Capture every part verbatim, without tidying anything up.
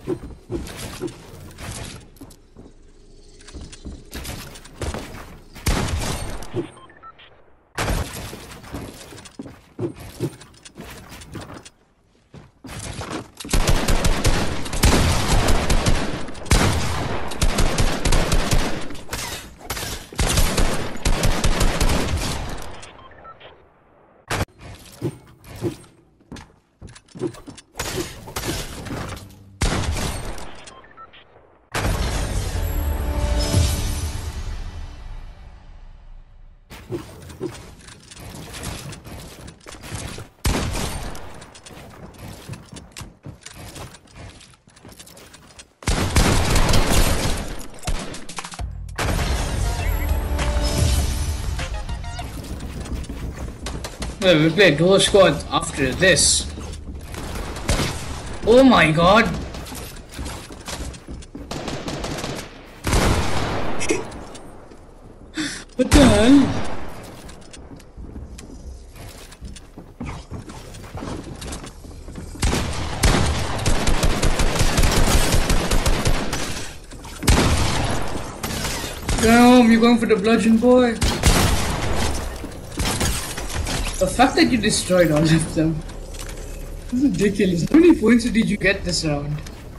Well, we play duo squad after this. Oh my god! What the hell? Damn, you're going for the bludgeon, boy. The fact that you destroyed all of them is ridiculous. How many points did you get this round?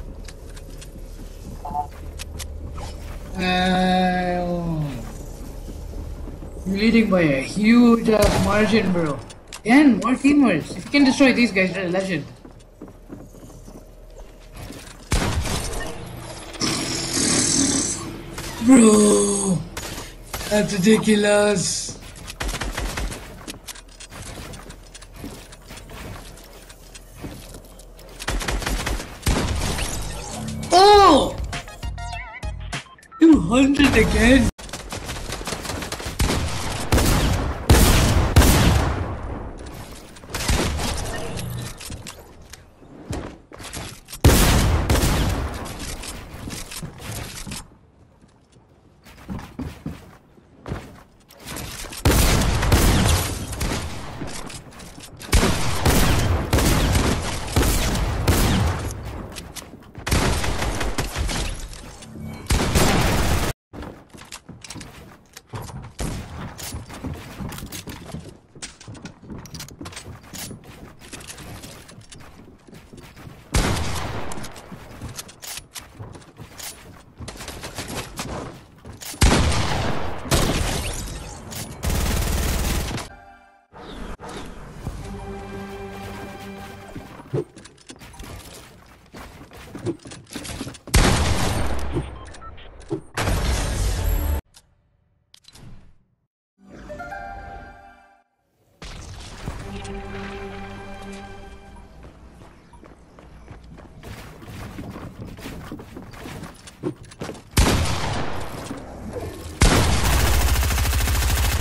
Uh, you're leading by a huge ass margin, bro. Again, more teamers. If you can destroy these guys, you're a legend. Bro, that's ridiculous. Oh! two hundred again.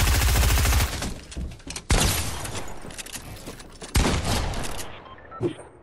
You